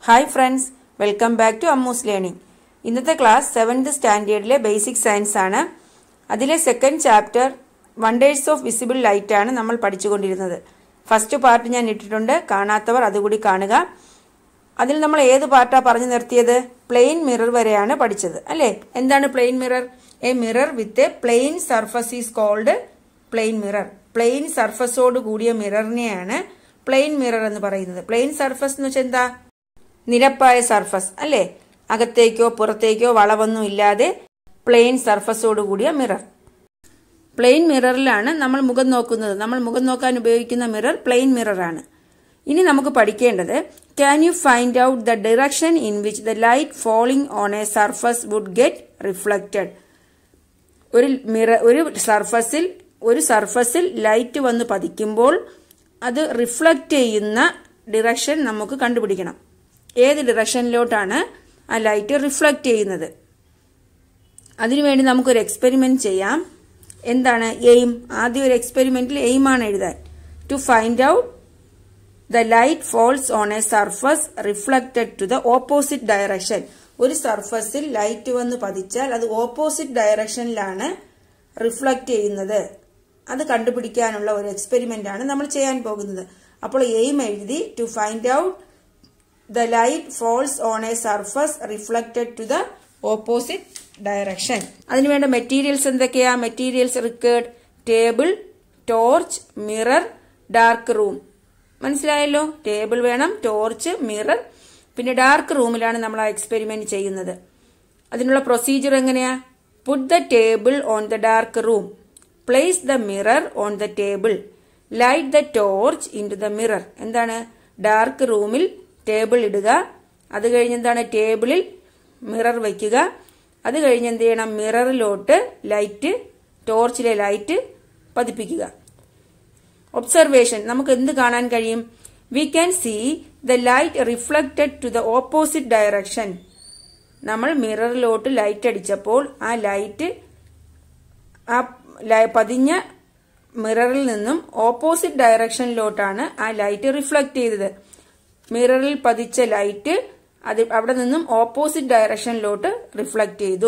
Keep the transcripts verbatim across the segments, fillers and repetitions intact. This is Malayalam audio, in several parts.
Hi friends, welcome back to Ammu's Learning. ഇന്നത്തെ ക്ലാസ് സെവൻത് സ്റ്റാൻഡേർഡിലെ ബേസിക് സയൻസ് ആണ്. അതിലെ second chapter wonders of visible light ആണ് നമ്മൾ പഠിച്ചുകൊണ്ടിരുന്നത്. ഫസ്റ്റ് പാർട്ട് ഞാൻ ഇട്ടിട്ടുണ്ട്, കാണാത്തവർ അതുകൂടി കാണുക. അതിൽ നമ്മൾ ഏത് പാർട്ടാ പറഞ്ഞു നിർത്തിയത്? പ്ലെയിൻ മിറർ വരെയാണ് പഠിച്ചത് അല്ലേ? എന്താണ് plain mirror? A mirror with a plain surface is called plain mirror. Plain സർഫസോട് കൂടിയ മിററിനെയാണ് പ്ലെയിൻ മിറർ എന്ന് പറയുന്നത്. പ്ലെയിൻ സർഫസ് എന്ന് വെച്ചാൽ എന്താ? നിരപ്പായ സർഫസ് അല്ലേ? അകത്തേക്കോ പുറത്തേക്കോ വളവൊന്നും ഇല്ലാതെ പ്ലെയിൻ സർഫസോട് കൂടിയ മിറർ. പ്ലെയിൻ മിററിലാണ് നമ്മൾ മുഖം നോക്കുന്നത്. നമ്മൾ മുഖം നോക്കാൻ ഉപയോഗിക്കുന്ന മിറർ പ്ലെയിൻ മിറർ ആണ്. ഇനി നമുക്ക് പഠിക്കേണ്ടത്, can you find out the direction in which the light falling on a surface would get reflected. ഒരു മിറർ ഒരു സർഫസിൽ ഒരു സർഫസിൽ ലൈറ്റ് വന്ന് പതിക്കുമ്പോൾ അത് റിഫ്ലക്റ്റ് ചെയ്യുന്ന ഡിറക്ഷൻ നമുക്ക് കണ്ടുപിടിക്കണം. ഏത് ഡിറക്ഷനിലോട്ടാണ് ആ ലൈറ്റ് റിഫ്ലക്റ്റ് ചെയ്യുന്നത്? അതിനുവേണ്ടി നമുക്കൊരു എക്സ്പെരിമെന്റ് ചെയ്യാം. എന്താണ് എയിം? ആദ്യം ഒരു എക്സ്പെരിമെന്റിൽ എയിം ആണ് എഴുതാൻ. To find out the light falls on a surface reflected to the opposite direction. ഒരു സർഫസിൽ ലൈറ്റ് വന്ന് പതിച്ചാൽ അത് ഓപ്പോസിറ്റ് ഡയറക്ഷനിലാണ് റിഫ്ലക്റ്റ് ചെയ്യുന്നത്. അത് കണ്ടുപിടിക്കാനുള്ള ഒരു എക്സ്പെരിമെന്റ് ആണ് നമ്മൾ ചെയ്യാൻ പോകുന്നത്. അപ്പോൾ എയിം എഴുതി, to find out the light falls on a surface reflected to the opposite direction. അതിനു വേണ്ട മെറ്റീരിയൽസ് എന്തൊക്കെയാ? Materials required: table, torch, mirror, dark room. മനസ്സിലായല്ലോ? ടേബിൾ വേണം, ടോർച്ച്, മിറർ, പിന്നെ ഡാർക്ക് റൂമിലാണ് നമ്മൾ ആ എക്സ്പെരിമെന്റ് ചെയ്യുന്നത്. അതിനുള്ള പ്രൊസീജിയർ എങ്ങനെയാ? Put the table on the dark room, place the mirror on the table, light the torch into the mirror. എന്താണ്? ഡാർക്ക് റൂമിൽ ടേബിൾ ഇടുക, അത് കഴിഞ്ഞ് എന്താണ് ടേബിളിൽ മിറർ വയ്ക്കുക, അത് കഴിഞ്ഞ് എന്ത് ചെയ്യണം? മിററിലോട്ട് ലൈറ്റ്, ടോർച്ചിലെ ലൈറ്റ് പതിപ്പിക്കുക. ഒബ്സർവേഷൻ, നമുക്ക് എന്ത് കാണാൻ കഴിയും? We can see the light reflected to the opposite direction. നമ്മൾ മിററിലോട്ട് ലൈറ്റ് അടിച്ചപ്പോൾ ആ ലൈറ്റ് ആ പതിഞ്ഞ മിററിൽ നിന്നും ഓപ്പോസിറ്റ് ഡയറക്ഷനിലോട്ടാണ് ആ ലൈറ്റ് റിഫ്ലക്ട് ചെയ്തത്. മിററിൽ പതിച്ച ലൈറ്റ് അത് അവിടെ നിന്നും ഓപ്പോസിറ്റ് ഡയറക്ഷനിലോട്ട് റിഫ്ലക്ട് ചെയ്തു.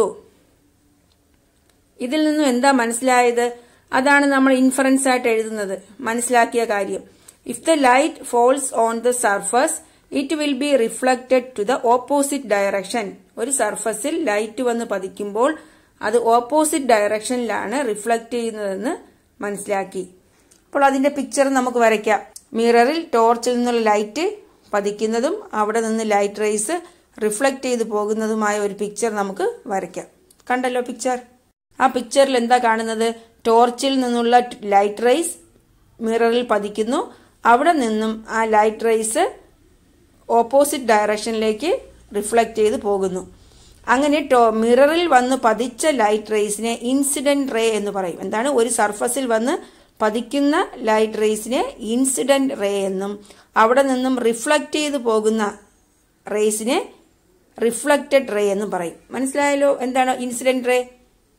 ഇതിൽ നിന്നും എന്താ മനസ്സിലായത്? അതാണ് നമ്മൾ ഇൻഫറൻസ് ആയിട്ട് എഴുതുന്നത്. മനസ്സിലാക്കിയ കാര്യം, if the light falls on the surface it will be reflected to the opposite direction. ഒരു സർഫസിൽ ലൈറ്റ് വന്ന് പതിക്കുമ്പോൾ അത് ഓപ്പോസിറ്റ് ഡയറക്ഷനിലാണ് റിഫ്ലക്ട് ചെയ്യുന്നതെന്ന് മനസ്സിലാക്കി. അപ്പോൾ അതിന്റെ പിക്ചർ നമുക്ക് വരയ്ക്കാം. മിററിൽ ടോർച്ചിൽ നിന്നുള്ള ലൈറ്റ് പതിക്കുന്നതും അവിടെ നിന്ന് ലൈറ്റ് റേസ് റിഫ്ലക്ട് ചെയ്ത് പോകുന്നതുമായ ഒരു പിക്ചർ നമുക്ക് വരയ്ക്കാം. കണ്ടല്ലോ പിക്ചർ? ആ പിക്ചറിൽ എന്താ കാണുന്നത്? ടോർച്ചിൽ നിന്നുള്ള ലൈറ്റ് റേസ് മിററിൽ പതിക്കുന്നു, അവിടെ നിന്നും ആ ലൈറ്റ് റേസ് ഓപ്പോസിറ്റ് ഡയറക്ഷനിലേക്ക് റിഫ്ലക്ട് ചെയ്ത് പോകുന്നു. അങ്ങനെ മിററിൽ വന്ന് പതിച്ച ലൈറ്റ് റേസിനെ ഇൻസിഡന്റ് റേ എന്ന് പറയും. എന്താണ്? ഒരു സർഫസിൽ വന്ന് പതിക്കുന്ന ലൈറ്റ് റേസിനെ ഇൻസിഡന്റ് റേ എന്നും അവിടെ നിന്നും റിഫ്ലക്ട് ചെയ്ത് പോകുന്ന റേസിനെ റിഫ്ലക്റ്റഡ് റേ എന്നും പറയും. മനസ്സിലായല്ലോ? എന്താണ് incident ray?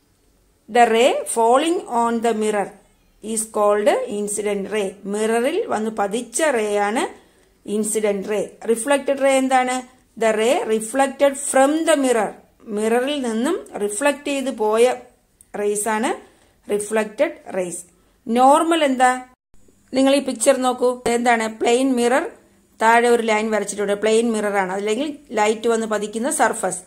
The ray falling on the mirror is called incident ray. മിററിൽ വന്ന് പതിച്ച റേ ആണ് ഇൻസിഡന്റ് റേ. റിഫ്ലക്റ്റഡ് റേ എന്താണ്? The ray reflected from the mirror. മിററിൽ നിന്നും റിഫ്ലക്ട് ചെയ്ത് പോയ റേസ് ആണ് റിഫ്ലക്റ്റഡ് റേസ്. നോർമൽ എന്താ? നിങ്ങൾ ഈ പിക്ചർ നോക്കൂ. എന്താണ്? പ്ലെയിൻ മിറർ, താഴെ ഒരു ലൈൻ വരച്ചിട്ടുണ്ട്. പ്ലെയിൻ മിറർ ആണ്, അല്ലെങ്കിൽ ലൈറ്റ് വന്ന് പതിക്കുന്ന സർഫസ്.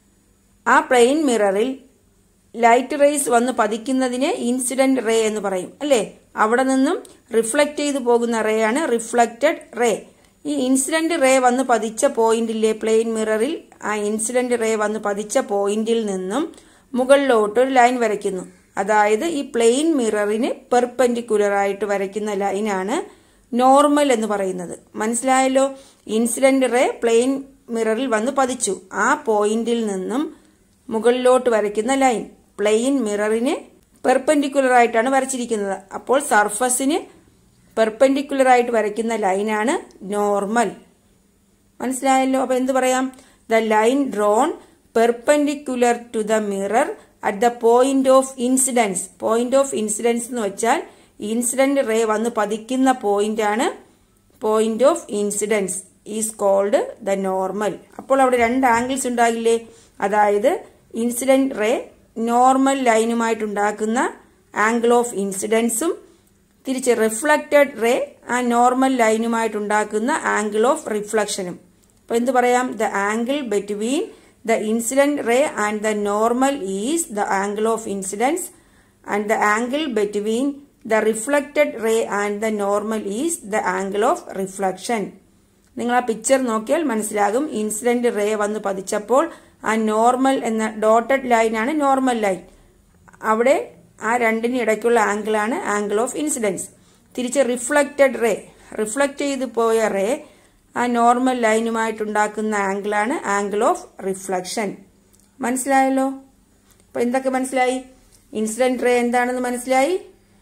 ആ പ്ലെയിൻ മിററിൽ ലൈറ്റ് റേസ് വന്ന് പതിക്കുന്നതിനെ ഇൻസിഡന്റ് റേ എന്ന് പറയും അല്ലേ? അവിടെ നിന്നും റിഫ്ലക്ട് ചെയ്ത് പോകുന്ന റേ ആണ് റിഫ്ലക്റ്റഡ് റേ. ഈ ഇൻസിഡന്റ് റേ വന്ന് പതിച്ച പോയിന്റിലെ പ്ലെയിൻ മിററിൽ ആ ഇൻസിഡന്റ് റേ വന്ന് പതിച്ച പോയിന്റിൽ നിന്നും മുകളിലോട്ട് ഒരു ലൈൻ വരയ്ക്കുന്നു. അതായത് ഈ പ്ലെയിൻ മിററിന് പെർപെൻഡിക്കുലർ ആയിട്ട് വരയ്ക്കുന്ന ലൈനാണ് നോർമൽ എന്ന് പറയുന്നത്. മനസ്സിലായല്ലോ? ഇൻസിഡന്റ് റേ പ്ലെയിൻ മിററിൽ വന്ന് പതിച്ചു, ആ പോയിന്റിൽ നിന്നും മുകളിലോട്ട് വരയ്ക്കുന്ന ലൈൻ പ്ലെയിൻ മിററിന് പെർപെൻഡിക്കുലർ ആയിട്ടാണ് വരച്ചിരിക്കുന്നത്. അപ്പോൾ സർഫസിന് പെർപെൻഡിക്കുലർ ആയിട്ട് വരയ്ക്കുന്ന ലൈനാണ് നോർമൽ. മനസ്സിലായല്ലോ? അപ്പൊ എന്ത് പറയാം? The line drawn perpendicular to the mirror at the point of incidence. Point of incidence എന്ന് വെച്ചാൽ ഇൻസിഡന്റ് റേ വന്ന് പതിക്കുന്ന പോയിന്റ് ആണ് point of incidence. Is called the normal. അപ്പോൾ അവിടെ രണ്ട് ആംഗിൾസ് ഉണ്ടാകില്ലേ? അതായത് ഇൻസിഡന്റ് റേ നോർമൽ ലൈനുമായിട്ടുണ്ടാക്കുന്ന ആംഗിൾ ഓഫ് ഇൻസിഡൻസും തിരിച്ച് റിഫ്ലക്റ്റഡ് റേ ആ നോർമൽ ലൈനുമായിട്ടുണ്ടാക്കുന്ന ആംഗിൾ ഓഫ് റിഫ്ലക്ഷനും. അപ്പൊ എന്ത് പറയാം? The angle between the incident ray and the normal is the angle of incidence and the angle between the reflected ray and the normal is the angle of reflection. നിങ്ങൾ ആ പിക്ചർ നോക്കിയാൽ മനസ്സിലാകും. ഇൻസിഡന്റ് റേ വന്ന് പതിച്ചപ്പോൾ ആ നോർമൽ എന്ന ഡോട്ടഡ് ലൈനാണ് നോർമൽ ലൈൻ. അവിടെ ആ രണ്ടിന് ഇടയ്ക്കുള്ള ആംഗിളാണ് ആംഗിൾ ഓഫ് ഇൻസിഡൻസ്. തിരിച്ച് റിഫ്ലക്റ്റഡ് റേ, റിഫ്ലക്റ്റ് ചെയ്ത് പോയ റേ ആ നോർമൽ ലൈനുമായിട്ടുണ്ടാക്കുന്ന ആംഗിളാണ് ആംഗിൾ ഓഫ് റിഫ്ലക്ഷൻ. മനസ്സിലായല്ലോ? അപ്പൊ എന്തൊക്കെ മനസ്സിലായി? ഇൻസിഡന്റ് റേ എന്താണെന്ന് മനസ്സിലായി,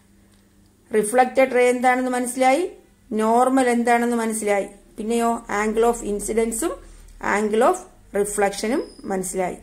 റിഫ്ലക്റ്റഡ് റേ എന്താണെന്ന് മനസ്സിലായി, നോർമൽ എന്താണെന്ന് മനസ്സിലായി. പിന്നെയോ ആംഗിൾ ഓഫ് ഇൻസിഡൻസും ആംഗിൾ ഓഫ് റിഫ്ലക്ഷനും മനസ്സിലായി.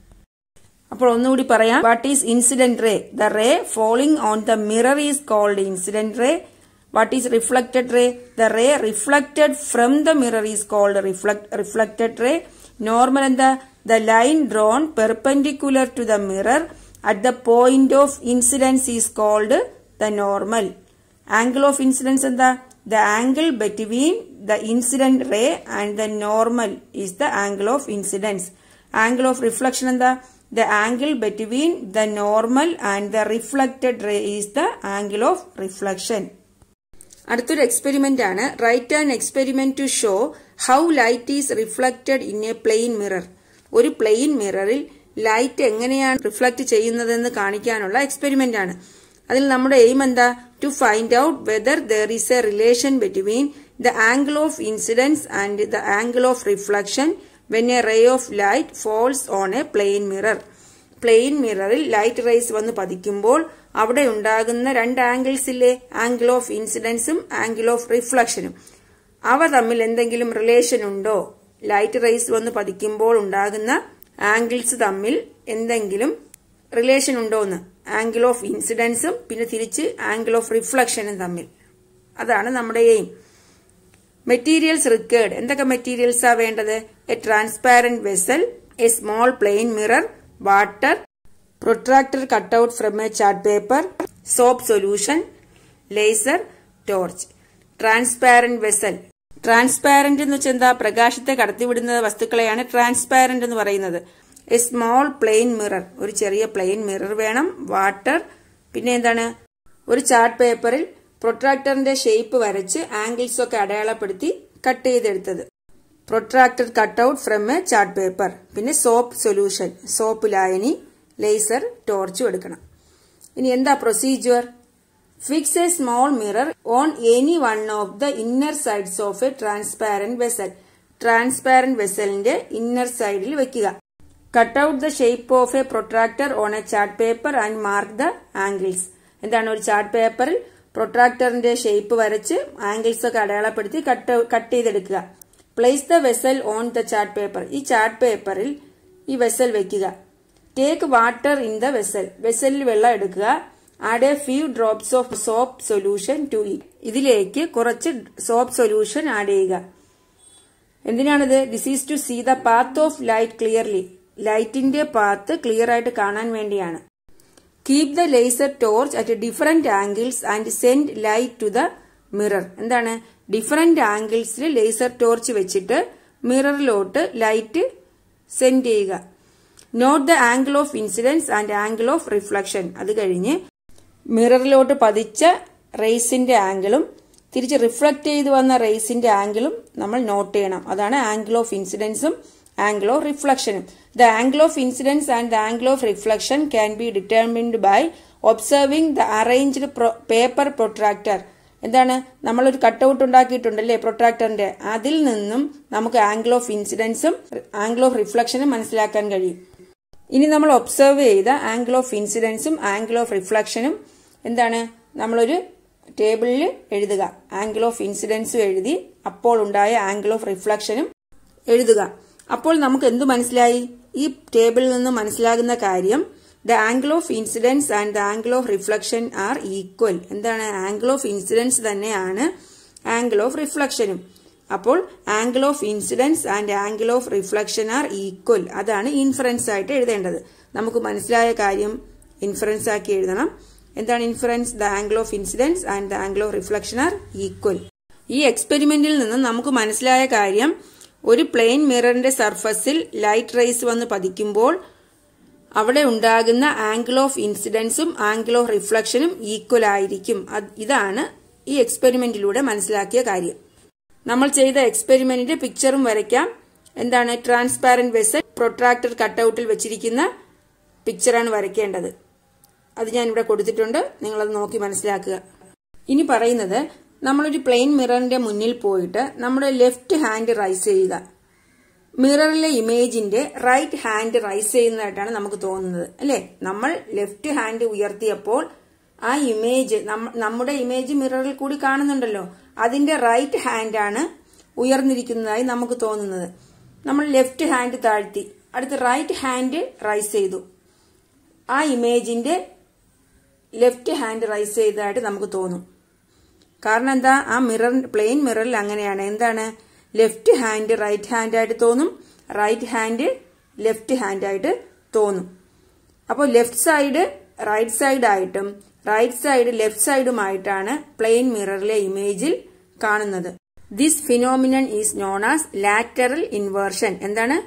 അപ്പോൾ ഒന്നുകൂടി പറയാം. What is incident ray? The ray falling on the mirror is called incident ray. What is reflected ray? The ray reflected from the mirror is called reflected ray. Normal എന്താ? The line drawn perpendicular to the mirror at the point of incidence is called the normal. Angle of incidence എന്താ? The angle between the incident ray and the normal is the angle of incidence. Angle of reflection എന്താ? The angle between the normal and the reflected ray is the angle of reflection. അടുത്തൊരു എക്സ്പെരിമെന്റ് ആണ്. Write an experiment to show how light is reflected in a plain mirror. ഒരു പ്ലെയിൻ മിററിൽ ലൈറ്റ് എങ്ങനെയാണ് റിഫ്ലക്ട് ചെയ്യുന്നതെന്ന് കാണിക്കാനുള്ള എക്സ്പെരിമെന്റ് ആണ്. അതിൽ നമ്മുടെ എയിം എന്താ? To find out whether there is a relation between the angle of incidence and the angle of reflection when a ray of light falls on a plain mirror. Plain മിററിൽ ലൈറ്റ് റേസ് വന്ന് പതിക്കുമ്പോൾ അവിടെ ഉണ്ടാകുന്ന രണ്ട് ആംഗിൾസ് ഇല്ലേ? ആംഗിൾ ഓഫ് ഇൻസിഡൻസും ആംഗിൾ ഓഫ് റിഫ്ലക്ഷനും. അവ തമ്മിൽ എന്തെങ്കിലും റിലേഷൻ ഉണ്ടോ? ലൈറ്റ് റേസ് വന്ന് പതിക്കുമ്പോൾ ഉണ്ടാകുന്ന ആംഗിൾസ് തമ്മിൽ എന്തെങ്കിലും റിലേഷൻ ഉണ്ടോന്ന്. ആംഗിൾ ഓഫ് ഇൻസിഡൻസും പിന്നെ തിരിച്ച് ആംഗിൾ ഓഫ് റിഫ്ലക്ഷനും തമ്മിൽ. അതാണ് നമ്മുടെ എയിം. Materials required. എന്തൊക്കെ മെറ്റീരിയൽസ് ആ വേണ്ടത്? A transparent vessel, a small plain mirror, water, protractor cut out from a chart paper, soap solution, laser, torch. Transparent vessel. Transparent എന്ന് വെച്ചാൽ എന്താ? പ്രകാശത്തെ കടത്തിവിടുന്ന വസ്തുക്കളെയാണ് ട്രാൻസ്പാരന്റ് എന്ന് പറയുന്നത്. എ സ്മോൾ പ്ലെയിൻ മിറർ, ഒരു ചെറിയ പ്ലെയിൻ മിറർ വേണം. വാട്ടർ, പിന്നെ എന്താണ്? ഒരു ചാർട്ട് പേപ്പറിൽ പ്രൊട്രാക്ടറിന്റെ ഷേപ്പ് വരച്ച് ആംഗിൾസ് ഒക്കെ അടയാളപ്പെടുത്തി കട്ട് ചെയ്തെടുത്തത്. Protractor cut out from a chart paper. പിന്നെ സോപ്പ് സൊല്യൂഷൻ, സോപ്പ് ലായനി, ലേസർ, ടോർച്ചും എടുക്കണം. ഇനി എന്താ procedure? Fix a small mirror on any one of the inner sides of a transparent vessel. Transparent വെസലിന്റെ ഇന്നർ സൈഡിൽ വെക്കുക. Cut out the shape of a protractor on a chart paper and mark the angles. എന്താണ്? ഒരു ചാർട്ട് പേപ്പറിൽ പ്രൊട്രാക്ടറിന്റെ ഷേപ്പ് വരച്ച് ആംഗിൾസ് ഒക്കെ അടയാളപ്പെടുത്തി കട്ട് കട്ട് ചെയ്തെടുക്കുക. Place the vessel on the chart paper. ഈ ചാർട്ട് പേപ്പറിൽ ഈ വെസൽ വെക്കുക. Take water in the vessel. വെസലിൽ വെള്ളം എടുക്കുക. Add a few drops of soap solution to it. ഇതിലേക്ക് കുറച്ച് സോപ്പ് സൊല്യൂഷൻ ആഡ് ചെയ്യുക. എന്തിനാണിത്? This is to see the path of light clearly. ലൈറ്റിന്റെ പാത്ത് ക്ലിയർ ആയിട്ട് കാണാൻ വേണ്ടിയാണ്. Keep the laser torch at different angles and send light to the mirror. എന്താണ്? ഡിഫറെന്റ് ആംഗിൾസിൽ ലേസർ ടോർച്ച് വെച്ചിട്ട് മിററിലോട്ട് ലൈറ്റ് സെൻഡ് ചെയ്യുക. Note the angle of incidence and angle of reflection. അത് കഴിഞ്ഞ് മിററിലോട്ട് പതിച്ച റേസിന്റെ ആംഗിളും തിരിച്ച് റിഫ്ലക്ട് ചെയ്ത് വന്ന റേസിന്റെ ആംഗിളും നമ്മൾ നോട്ട് ചെയ്യണം. അതാണ് ആംഗിൾ ഓഫ് ഇൻസിഡൻസും ആംഗിൾ ഓഫ് റിഫ്ലക്ഷനും. The angle of incidence and the angle of reflection can be determined by observing the arranged paper protractor. എന്താണ്? നമ്മളൊരു കട്ടൗട്ട് ഉണ്ടാക്കിയിട്ടുണ്ടല്ലേ പ്രൊട്രാക്ടറിന്റെ, അതിൽ നിന്നും നമുക്ക് ആംഗിൾ ഓഫ് ഇൻസിഡൻസും ആംഗിൾ ഓഫ് റിഫ്ലക്ഷനും മനസ്സിലാക്കാൻ കഴിയും. ഇനി നമ്മൾ ഒബ്സർവ് ചെയ്ത ആംഗിൾ ഓഫ് ഇൻസിഡൻസും ആംഗിൾ ഓഫ് റിഫ്ലക്ഷനും എന്താണ്? നമ്മളൊരു ടേബിളിൽ എഴുതുക. ആംഗിൾ ഓഫ് ഇൻസിഡൻസും എഴുതി അപ്പോൾ ഉണ്ടായ ആംഗിൾ ഓഫ് റിഫ്ലക്ഷനും എഴുതുക. അപ്പോൾ നമുക്ക് എന്തു മനസ്സിലായി? ഈ ടേബിളിൽ നിന്ന് മനസ്സിലാകുന്ന കാര്യം the angle of incidence and the angle of reflection are equal. എന്താണ്? ആംഗിൾ ഓഫ് ഇൻസിഡൻസ് തന്നെയാണ് ആംഗിൾ ഓഫ് റിഫ്ലക്ഷനും. അപ്പോൾ angle of incidence and angle of reflection are equal. അതാണ് ഇൻഫറൻസ് ആയിട്ട് എഴുതേണ്ടത്. നമുക്ക് മനസ്സിലായ കാര്യം ഇൻഫറൻസ് ആക്കി എഴുതണം. എന്താണ് inference? The angle of incidence and the angle of reflection are equal. ഈ എക്സ്പെരിമെന്റിൽ നിന്ന് നമുക്ക് മനസ്സിലായ കാര്യം, ഒരു പ്ലെയിൻ മിററിന്റെ സർഫസിൽ ലൈറ്റ് റേസ് വന്ന് പതിക്കുമ്പോൾ അവിടെ ഉണ്ടാകുന്ന ആംഗിൾ ഓഫ് ഇൻസിഡൻസും ആംഗിൾ ഓഫ് റിഫ്ലക്ഷനും ഈക്വൽ ആയിരിക്കും. ഇതാണ് ഈ എക്സ്പെരിമെന്റിലൂടെ മനസ്സിലാക്കിയ കാര്യം. നമ്മൾ ചെയ്ത എക്സ്പെരിമെന്റിന്റെ പിക്ചറും വരയ്ക്കാം. എന്താണ്? ട്രാൻസ്പാരന്റ് വെസൽ പ്രൊട്രാക്ടർ കട്ടൌട്ടിൽ വെച്ചിരിക്കുന്ന പിക്ചറാണ് വരയ്ക്കേണ്ടത്. അത് ഞാൻ ഇവിടെ കൊടുത്തിട്ടുണ്ട്. നിങ്ങളത് നോക്കി മനസ്സിലാക്കുക. ഇനി പറയുന്നത്, നമ്മളൊരു പ്ലെയിൻ മിററിന്റെ മുന്നിൽ പോയിട്ട് നമ്മുടെ ലെഫ്റ്റ് ഹാൻഡ് റൈസ് ചെയ്യുക. മിററിലെ ഇമേജിന്റെ റൈറ്റ് ഹാൻഡ് റൈസ് ചെയ്യുന്നതായിട്ടാണ് നമുക്ക് തോന്നുന്നത്, അല്ലെ? നമ്മൾ ലെഫ്റ്റ് ഹാൻഡ് ഉയർത്തിയപ്പോൾ ആ ഇമേജ്, നമ്മുടെ ഇമേജ് മിററിൽ കൂടി കാണുന്നുണ്ടല്ലോ, അതിന്റെ റൈറ്റ് ഹാൻഡ് ആണ് ഉയർന്നിരിക്കുന്നതായി നമുക്ക് തോന്നുന്നത്. നമ്മൾ ലെഫ്റ്റ് ഹാൻഡ് താഴ്ത്തി, അടുത്ത് റൈറ്റ് ഹാൻഡ് റൈസ് ചെയ്തു. ആ ഇമേജിന്റെ ലെഫ്റ്റ് ഹാൻഡ് റൈസ് ചെയ്തതായിട്ട് നമുക്ക് തോന്നും. കാരണം എന്താ? ആ മിറർ, പ്ലെയിൻ മിററിൽ അങ്ങനെയാണ്. എന്താണ്? ലെഫ്റ്റ് ഹാൻഡ് റൈറ്റ് ഹാൻഡ് ആയിട്ട് തോന്നും, റൈറ്റ് ഹാൻഡ് ലെഫ്റ്റ് ഹാൻഡ് ആയിട്ട് തോന്നും. അപ്പോൾ ലെഫ്റ്റ് സൈഡ് റൈറ്റ് സൈഡ് ആയിട്ടും റൈറ്റ് സൈഡ് ലെഫ്റ്റ് സൈഡുമായിട്ടാണ് പ്ലെയിൻ മിററിലെ ഇമേജിൽ കാണുന്നത്. This phenomenon is known as lateral inversion. എന്താണ്?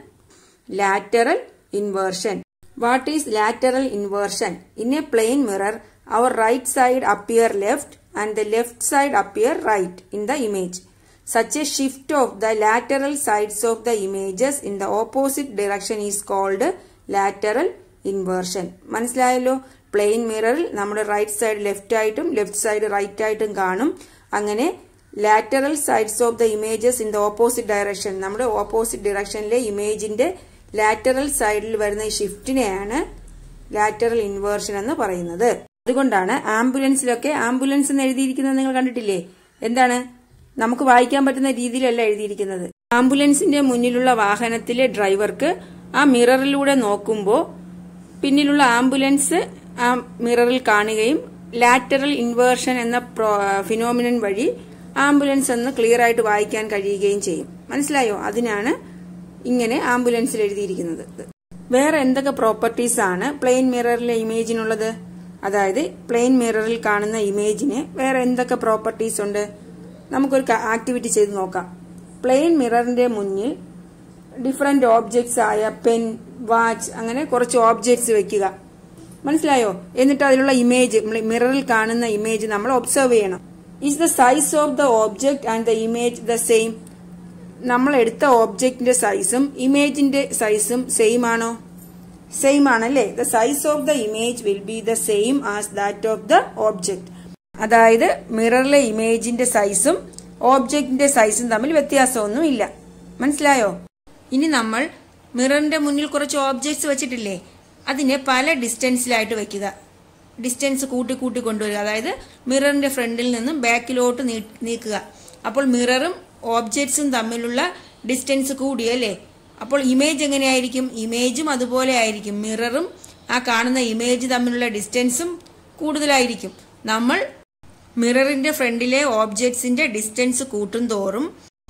Lateral inversion. What is lateral inversion? In a plain mirror, our right side appear left and the left side appear right in the image. Such a shift of the lateral sides of the images in the opposite direction is called lateral inversion. മനസ്സിലായല്ലോ? പ്ലെയിൻ മിററിൽ നമ്മുടെ റൈറ്റ് സൈഡ് ലെഫ്റ്റ് ആയിട്ടും ലെഫ്റ്റ് സൈഡ് റൈറ്റ് ആയിട്ടും കാണും. അങ്ങനെ lateral sides of the images in the opposite direction, നമ്മുടെ ഓപ്പോസിറ്റ് ഡയറക്ഷനിലെ ഇമേജിന്റെ ലാറ്ററൽ സൈഡിൽ വരുന്ന ഈ ഷിഫ്റ്റിനെയാണ് ലാറ്ററൽ ഇൻവേർഷൻ എന്ന് പറയുന്നത്. അതുകൊണ്ടാണ് ആംബുലൻസിലൊക്കെ ആംബുലൻസ് എന്ന് എഴുതിയിരിക്കുന്നത് നിങ്ങൾ കണ്ടിട്ടില്ലേ? എന്താണ്? നമുക്ക് വായിക്കാൻ പറ്റുന്ന രീതിയിലല്ല എഴുതിയിരിക്കുന്നത്. ആംബുലൻസിന്റെ മുന്നിലുള്ള വാഹനത്തിലെ ഡ്രൈവർക്ക് ആ മിററിലൂടെ നോക്കുമ്പോൾ പിന്നിലുള്ള ആംബുലൻസ് ആ മിററിൽ കാണുകയും ലാറ്ററൽ ഇൻവേർഷൻ എന്ന ഫിനോമിനൻ വഴി ആംബുലൻസ് എന്ന് ക്ലിയർ ആയിട്ട് വായിക്കാൻ കഴിയുകയും ചെയ്യും. മനസ്സിലായോ? അതിനാണ് ഇങ്ങനെ ആംബുലൻസിൽ എഴുതിയിരിക്കുന്നത്. വേറെ എന്തൊക്കെ പ്രോപ്പർട്ടീസ് ആണ് പ്ലെയിൻ മിററിലെ ഇമേജിനുള്ളത്? അതായത് പ്ലെയിൻ മിററിൽ കാണുന്ന ഇമേജിന് വേറെ എന്തൊക്കെ പ്രോപ്പർട്ടീസ് ഉണ്ട്? നമുക്കൊരു ആക്ടിവിറ്റി ചെയ്ത് നോക്കാം. പ്ലെയിൻ മിററിന്റെ മുന്നിൽ ഡിഫറെന്റ് ഓബ്ജക്ട്സ് ആയ പെൻ, വാച്ച്, അങ്ങനെ കുറച്ച് ഓബ്ജക്ട്സ് വെക്കുക. മനസ്സിലായോ? എന്നിട്ട് അതിലുള്ള ഇമേജ്, മിററിൽ കാണുന്ന ഇമേജ് നമ്മൾ ഒബ്സർവ് ചെയ്യണം. Is the size of the object and the image the same? നമ്മൾ എടുത്ത ഓബ്ജക്റ്റിന്റെ സൈസും ഇമേജിന്റെ സൈസും സെയിം ആണോ? സെയിം ആണല്ലേ? The size of the image will be the same as that of the object. അതായത് മിററിലെ ഇമേജിന്റെ സൈസും ഓബ്ജക്റ്റിന്റെ സൈസും തമ്മിൽ വ്യത്യാസമൊന്നും ഇല്ല. മനസ്സിലായോ? ഇനി നമ്മൾ മിററിന്റെ മുന്നിൽ കുറച്ച് ഓബ്ജക്ട്സ് വെച്ചിട്ടില്ലേ, അതിനെ പല ഡിസ്റ്റൻസിലായിട്ട് വെക്കുക. ഡിസ്റ്റൻസ് കൂട്ടി കൂട്ടി കൊണ്ടുവരിക. അതായത് മിററിന്റെ ഫ്രണ്ടിൽ നിന്നും ബാക്കിലോട്ട് നീക്കുക. അപ്പോൾ മിററും ഓബ്ജക്ട്സും തമ്മിലുള്ള ഡിസ്റ്റൻസ് കൂടിയല്ലേ? അപ്പോൾ ഇമേജ് എങ്ങനെയായിരിക്കും? ഇമേജും അതുപോലെ ആയിരിക്കും. മിററും ആ കാണുന്ന ഇമേജ് തമ്മിലുള്ള ഡിസ്റ്റൻസും കൂടുതലായിരിക്കും. നമ്മൾ മിററിന്റെ ഫ്രണ്ടിലെ ഓബ്ജക്ട്സിന്റെ ഡിസ്റ്റൻസ് കൂട്ടും തോറും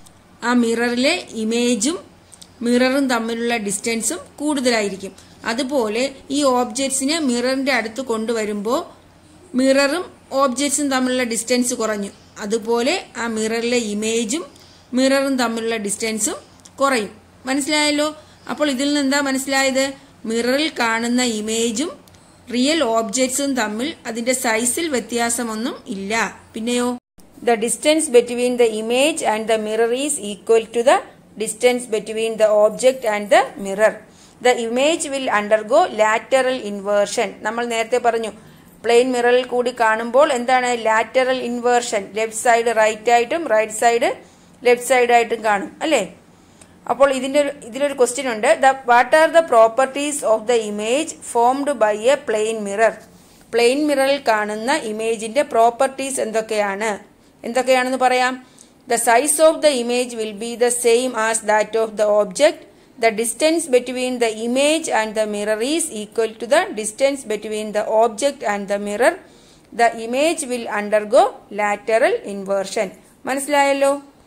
ആ മിററിലെ ഇമേജും മിററും തമ്മിലുള്ള ഡിസ്റ്റൻസും കൂടുതലായിരിക്കും. അതുപോലെ ഈ ഓബ്ജക്ട്സിനെ മിററിന്റെ അടുത്ത് കൊണ്ടുവരുമ്പോൾ മിററും ഓബ്ജക്ട്സും തമ്മിലുള്ള ഡിസ്റ്റൻസ് കുറഞ്ഞു. അതുപോലെ ആ മിററിലെ ഇമേജും മിററും തമ്മിലുള്ള ഡിസ്റ്റൻസും കുറയും. മനസ്സിലായല്ലോ? അപ്പോൾ ഇതിൽ നിന്ന് എന്താ മനസ്സിലായത്? മിററിൽ കാണുന്ന ഇമേജും റിയൽ ഓബ്ജക്ട്സും തമ്മിൽ അതിന്റെ സൈസിൽ വ്യത്യാസമൊന്നും ഇല്ല. പിന്നെയോ, the distance between the image and the mirror is equal to the distance between the object and the mirror. The image will undergo lateral inversion. നമ്മൾ നേരത്തെ പറഞ്ഞു, പ്ലെയിൻ മിററിൽ കൂടി കാണുമ്പോൾ എന്താണ് lateral inversion? Left side right ആയിട്ടും റൈറ്റ് സൈഡ് ലെഫ്റ്റ് സൈഡ് ആയിട്ടും കാണും, അല്ലേ? അപ്പോൾ ഇതിന്റെ ഇതിലൊരു ക്വസ്റ്റ്യൻ ഉണ്ട്. The what are the properties of the image formed by a plain mirror? Plane മിററിൽ കാണുന്ന ഇമേജിന്റെ പ്രോപ്പർട്ടീസ് എന്തൊക്കെയാണ്? എന്തൊക്കെയാണെന്ന് പറയാം. The size of the image will be the same as that of the object. The distance between the image and the mirror is equal to the distance between the object and the mirror. The image will undergo lateral inversion. മനസ്സിലായല്ലോ?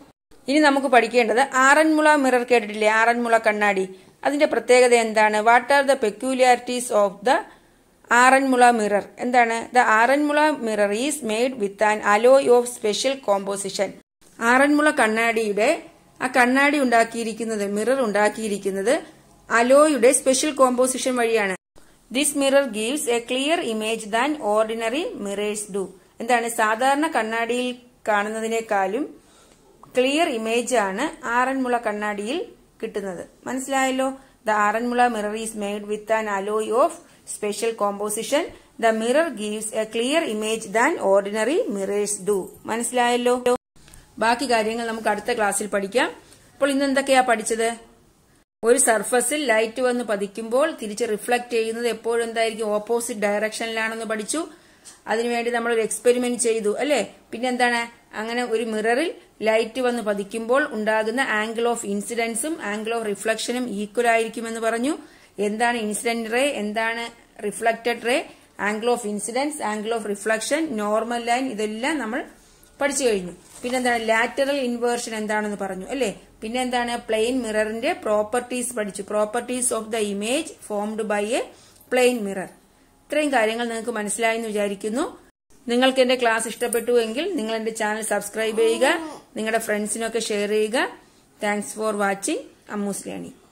ഇനി നമുക്ക് പഠിക്കേണ്ടത് ആറന്മുള മിറർ കേട്ടിട്ടില്ലേ? ആറന്മുള കണ്ണാടി. അതിന്റെ പ്രത്യേകത എന്താണ്? What are the peculiarities of the Aranmula mirror? എന്താണ്? The Aranmula mirror is made with an alloy of special composition. Aranmula കണ്ണാടിയുടെ ആ കണ്ണാടി ഉണ്ടാക്കിയിരിക്കുന്നത്, മിറർ ഉണ്ടാക്കിയിരിക്കുന്നത് അലോയുടെ സ്പെഷ്യൽ കോമ്പോസിഷൻ വഴിയാണ്. This mirror gives a clear image than ordinary mirrors do. എന്താണ്? സാധാരണ കണ്ണാടിയിൽ കാണുന്നതിനേക്കാളും ക്ലിയർ ഇമേജ് ആണ് ആറന്മുള കണ്ണാടിയിൽ കിട്ടുന്നത്. മനസ്സിലായല്ലോ? The Aranmula mirror is made with an alloy of special composition. The mirror gives a clear image than ordinary mirrors do. മനസ്സിലായല്ലോ? ബാക്കി കാര്യങ്ങൾ നമുക്ക് അടുത്ത ക്ലാസ്സിൽ പഠിക്കാം. അപ്പോൾ ഇന്ന് എന്തൊക്കെയാ പഠിച്ചത്? ഒരു സർഫസിൽ ലൈറ്റ് വന്ന് പതിക്കുമ്പോൾ തിരിച്ച് റിഫ്ലക്ട് ചെയ്യുന്നത് എപ്പോഴും എന്തായിരിക്കും? ഓപ്പോസിറ്റ് ഡയറക്ഷനിലാണെന്ന് പഠിച്ചു. അതിനുവേണ്ടി നമ്മൾ ഒരു എക്സ്പെരിമെന്റ് ചെയ്തു അല്ലെ? പിന്നെ എന്താണ്? അങ്ങനെ ഒരു മിററിൽ ലൈറ്റ് വന്ന് പതിക്കുമ്പോൾ ഉണ്ടാകുന്ന ആംഗിൾ ഓഫ് ഇൻസിഡൻസും ആംഗിൾ ഓഫ് റിഫ്ലക്ഷനും ഈക്വൽ ആയിരിക്കുമെന്ന് പറഞ്ഞു. എന്താണ് ഇൻസിഡന്റ് റേ, എന്താണ് reflected ray, angle of incidence, angle of reflection, normal line, ഇതെല്ലാം നമ്മൾ പഠിച്ചു കഴിഞ്ഞു. പിന്നെന്താണ്? ലാറ്ററൽ ഇൻവേർഷൻ എന്താണെന്ന് പറഞ്ഞു അല്ലെ? പിന്നെ എന്താണ്? പ്ലെയിൻ മിററിന്റെ പ്രോപ്പർട്ടീസ് പഠിച്ചു. Properties of the image formed by a plain mirror. ഇത്രയും കാര്യങ്ങൾ നിങ്ങൾക്ക് മനസ്സിലായെന്ന് വിചാരിക്കുന്നു. നിങ്ങൾക്ക് എന്റെ ക്ലാസ് ഇഷ്ടപ്പെട്ടു എങ്കിൽ നിങ്ങൾ എന്റെ ചാനൽ സബ്സ്ക്രൈബ് ചെയ്യുക, നിങ്ങളുടെ ഫ്രണ്ട്സിനൊക്കെ ഷെയർ ചെയ്യുക. Thanks for watching Ammu's learning.